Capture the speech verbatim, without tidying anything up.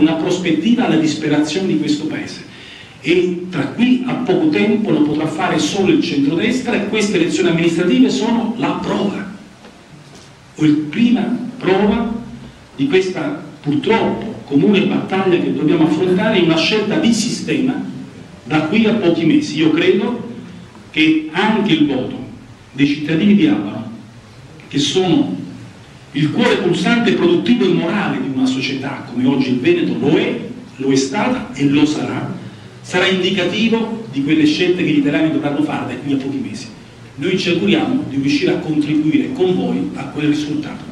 una prospettiva alla disperazione di questo Paese. E tra qui a poco tempo lo potrà fare solo il centrodestra, e queste elezioni amministrative sono la prova, o la prima prova di questa purtroppo comune battaglia che dobbiamo affrontare in una scelta di sistema da qui a pochi mesi. Io credo che anche il voto dei cittadini di Abano, che sono il cuore pulsante, produttivo e morale di una società come oggi il Veneto lo è, lo è stata e lo sarà, sarà indicativo di quelle scelte che gli italiani dovranno fare da qui a pochi mesi. Noi ci auguriamo di riuscire a contribuire con voi a quel risultato.